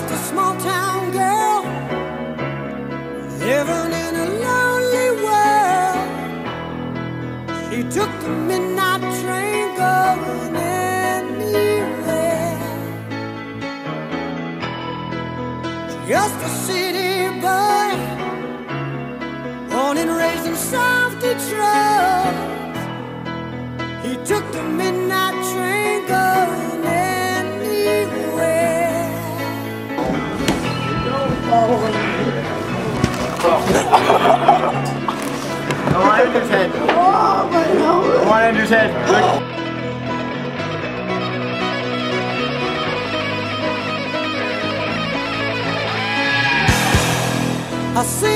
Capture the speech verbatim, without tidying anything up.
a small town girl living in a lonely world. She took the midnight train going anywhere. Just a city boy, born and raised in South Detroit. He took the midnight train going anywhere. Go on Andrew's head. Oh, my nose. Go on Andrew's head. Look. I see